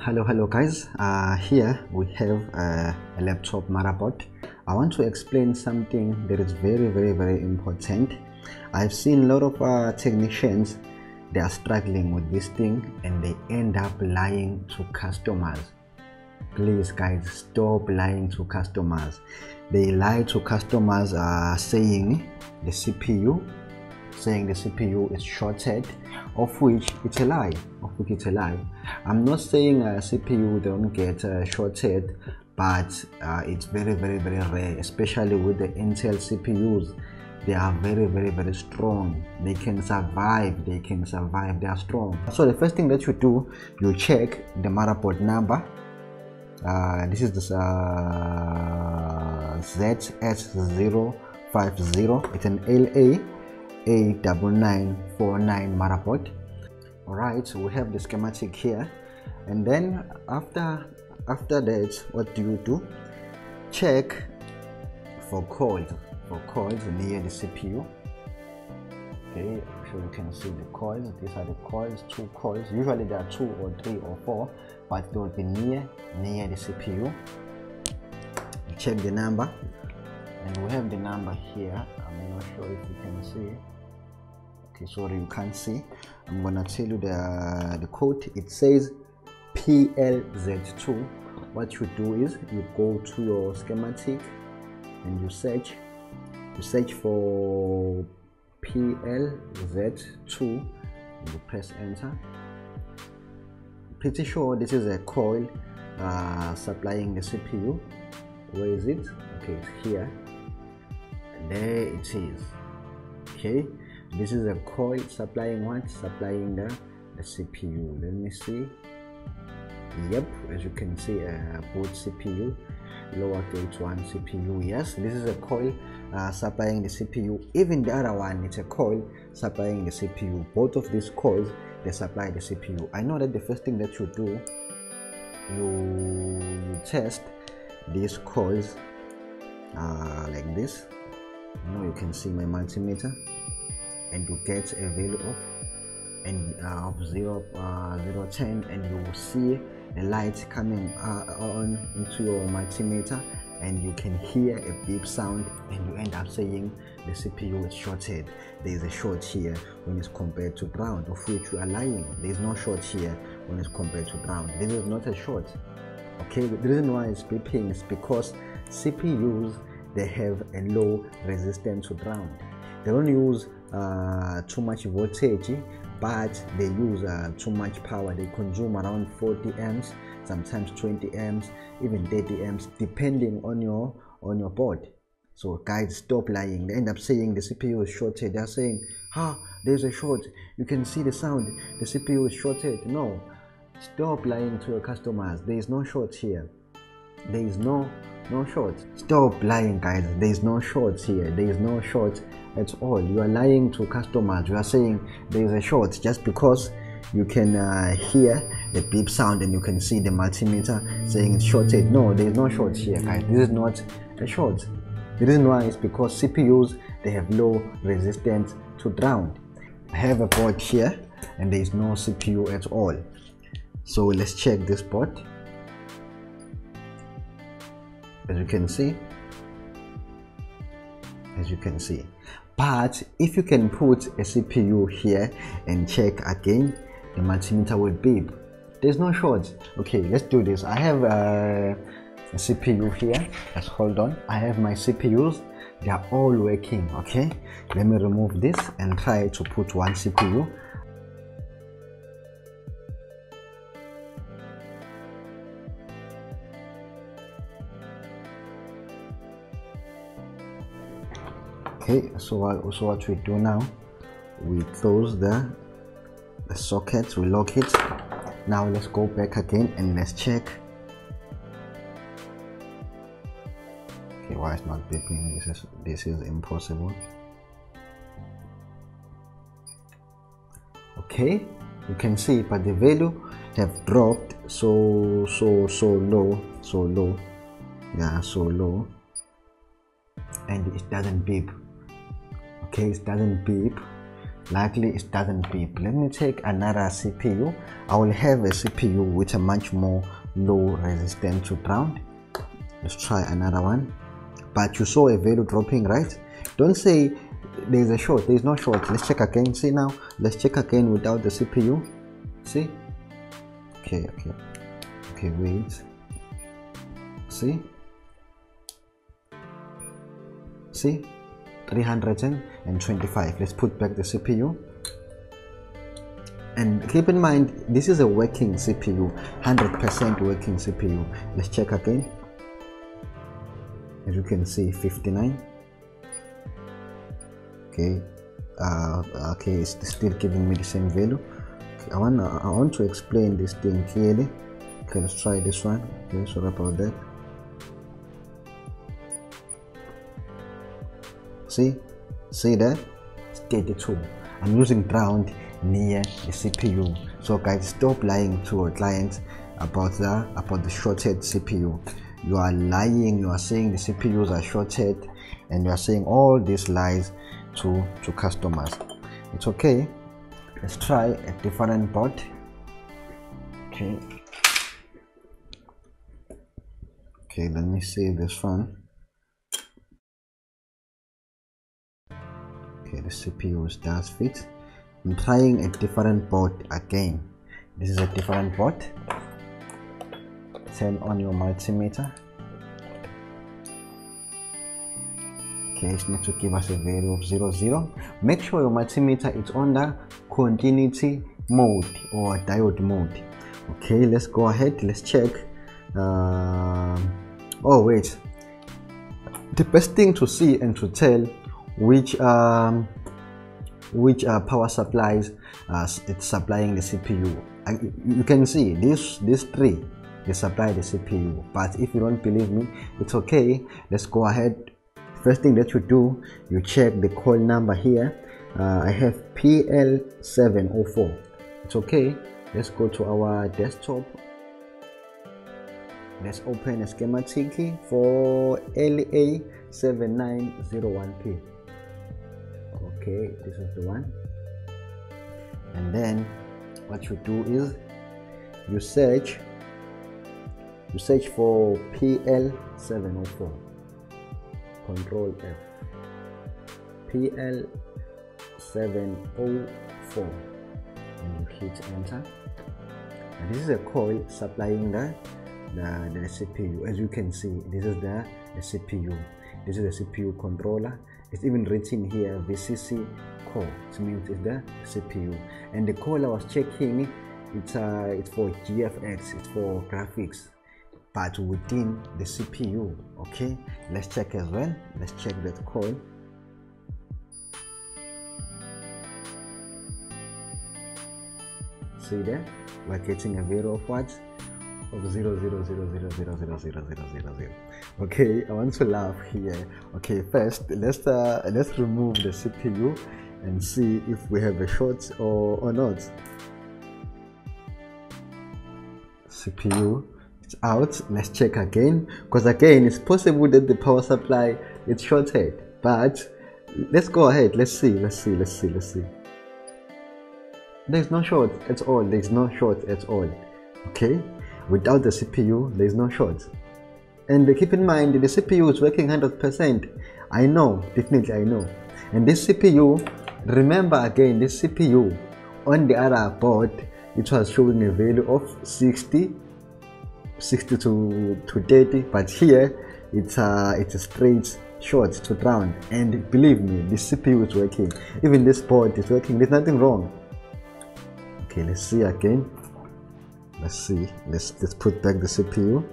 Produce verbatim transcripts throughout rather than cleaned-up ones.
hello hello guys, uh, here we have uh, a laptop motherboard. I want to explain something that is very very very important. I've seen a lot of uh, technicians, they are struggling with this thing and they end up lying to customers. Please guys, stop lying to customers. They lie to customers uh, saying the C P U saying the C P U is shorted, of which it's a lie of which it's a lie. I'm not saying a C P U don't get uh, shorted, but uh, it's very very very rare, especially with the Intel C P Us. They are very very very strong. They can survive they can survive they are strong. So the first thing that you do, you check the motherboard number. Uh, this is this uh, Z S zero five zero. It's an L A A nine nine four nine motherboard. All right, so we have the schematic here, and then after after that, what do you do? Check for coils for coils near the C P U. Okay, so you can see the coils. These are the coils, two coils. Usually there are two or three or four, but they will be near near the C P U. You check the number, and we have the number here. I'm not sure if you can see. Okay, sorry, you can't see. I'm gonna tell you the the code. It says P L Z two. What you do is you go to your schematic and you search you search for P L Z two and you press enter. Pretty sure this is a coil uh, supplying the C P U. Where is it? Okay, it's here. And there it is. Okay, this is a coil supplying what? Supplying the, the C P U. Let me see. Yep, as you can see, uh, both C P U, lowercase one C P U. Yes, this is a coil uh, supplying the C P U. Even the other one, it's a coil supplying the C P U. Both of these coils, they supply the C P U. I know that the first thing that you do, you, you test these coils uh, like this. Now you can see my multimeter, and you get a value of and uh, of zero uh, zero ten, and you will see a light coming uh, on into your multimeter, and you can hear a beep sound, and you end up saying the C P U is shorted. There is a short here when it's compared to ground, of which you are lying. There is no short here when it's compared to ground. This is not a short. Okay, the reason why it's beeping is because C P Us, they have a low resistance to ground. They don't use uh, too much voltage, but they use uh, too much power. They consume around forty amps, sometimes twenty amps, even thirty amps, depending on your on your board. So guys, stop lying. They end up saying the C P U is shorted. They're saying, ah, there's a short, you can see the sound, the C P U is shorted. No, stop lying to your customers. There is no short here. There is no no short. Stop lying guys. There is no short here. There is no short at all. You are lying to customers. You are saying there is a short just because you can uh, hear the beep sound and you can see the multimeter saying it's shorted. No, there is no short here guys. This is not a short. The reason why is because C P Us, they have low resistance to ground. I have a board here and there is no C P U at all. So let's check this board. As you can see, as you can see, but if you can put a C P U here and check again, the multimeter will beep. There's no short. Okay, let's do this. I have uh, a C P U here. Let's hold on. I have my C P Us. They are all working. Okay, let me remove this and try to put one C P U. Okay, so also what we do now, we close the, the socket, we lock it. Now let's go back again and let's check. Okay, why it's not beeping? This is this is impossible. Okay, you can see, but the value have dropped so so so low, so low, yeah, so low, and it doesn't beep. Okay, it doesn't beep. likely it doesn't beep. Let me take another C P U. I will have a C P U with a much more low resistance to ground. Let's try another one. But you saw a value dropping, right? Don't say there's a short. There's no short. Let's check again. See now. Let's check again without the C P U. See? Okay, okay. Okay, wait. See? See? three hundred twenty-five. Let's put back the C P U. And keep in mind, this is a working C P U. one hundred percent working C P U. Let's check again. As you can see, fifty-nine. Okay. Uh, okay, it's still giving me the same value. Okay, I want I want to explain this thing clearly. Okay, let's try this one. Okay, sorry about that. See, see that? It's thirty-two. I'm using ground near the C P U. So guys, stop lying to your clients about the about the shorted C P U. You are lying. You are saying the C P Us are shorted, and you are saying all these lies to to customers. It's okay. Let's try a different board. Okay. Okay, let me save this one. Okay, the C P U does fit. I'm trying a different board again. This is a different board. Turn on your multimeter. Okay, it's need to give us a value of zero zero. Make sure your multimeter is on the continuity mode or diode mode. Okay, let's go ahead. Let's check. Um, oh wait. The best thing to see and to tell which um, which uh, power supplies uh, it's supplying the C P U. I, you can see this these three they supply the C P U, but if you don't believe me, it's okay. Let's go ahead. First thing that you do, you check the coil number here. uh, I have P L seven oh four. It's okay. Let's go to our desktop. Let's open a schematic for L A seven nine zero one P. Okay, this is the one. And then what you do is you search you search for P L seven oh four. Control F. P L seven oh four, and you hit enter. And this is a coil supplying the the, the C P U. As you can see, this is the, the C P U. This is the C P U controller. It's even written here V C C core. It means it's the C P U. And the coil I was checking, it's uh it's for G F X, it's for graphics, but within the C P U. Okay, let's check as well. Let's check that coil. See there, we're getting a value of what? Of zero zero zero zero zero zero zero zero zero zero. Okay, I want to laugh here. Okay, first let's uh, let's remove the C P U and see if we have a short or or not. C P U is out. Let's check again, because again it's possible that the power supply is shorted. But let's go ahead. Let's see. Let's see. Let's see. Let's see. There's no short at all. There's no short at all. Okay. Without the C P U, there is no short. And keep in mind, the C P U is working one hundred percent. I know, definitely I know. And this C P U, remember again, this C P U on the other board, it was showing a value of sixty, sixty to, to thirty, but here it's a, it's a straight short to ground. And believe me, this C P U is working. Even this board is working. There's nothing wrong. Okay, let's see again. Let's see. Let's let's put back the C P U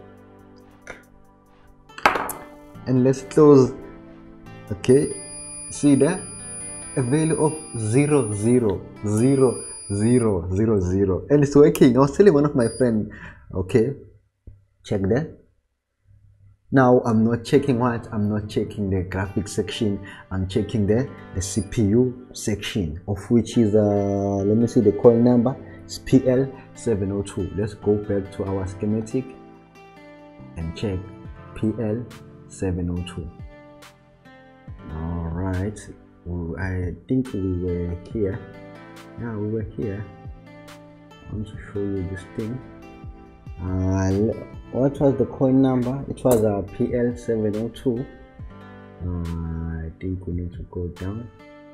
and let's close. Okay, see there, a value of zero zero zero zero zero zero, and it's working. I was telling one of my friends. Okay, check that. Now I'm not checking what? I'm not checking the graphics section. I'm checking the the C P U section, of which is uh let me see the coil number. It's P L seven oh two. Let's go back to our schematic and check P L seven oh two. All right, I think we were here. Yeah, we were here. I want to show you this thing. Uh, what was the coin number? It was a uh, P L seven oh two. Uh, I think we need to go down.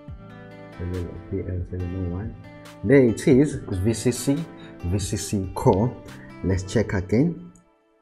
P L seven oh one. There it is. V C C. V C C core. Let's check again.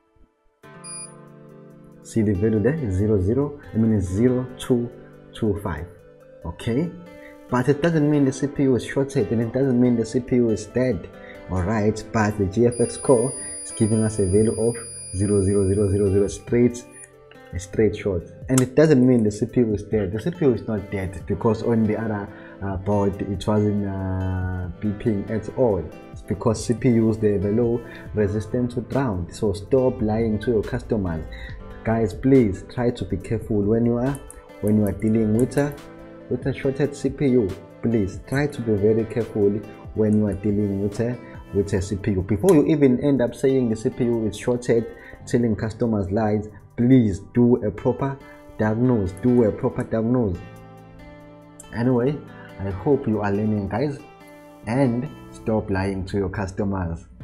See the value there is zero zero. I mean it's zero two two five. Okay, but it doesn't mean the C P U is shorted, and it doesn't mean the C P U is dead. Alright, but the G F X core is giving us a value of zero zero zero zero zero straight a straight shot, and it doesn't mean the C P U is dead. The C P U is not dead, because on the other uh, board it wasn't uh, beeping at all. It's because C P Us, they have a low resistance to ground. So stop lying to your customers, guys. Please try to be careful when you are when you are dealing with a with a shorted C P U. Please try to be very careful when you are dealing with a with a C P U. Before you even end up saying the C P U is shorted, telling customers lies, please do a proper diagnose. Do a proper diagnose. Anyway, I hope you are learning, guys, and stop lying to your customers.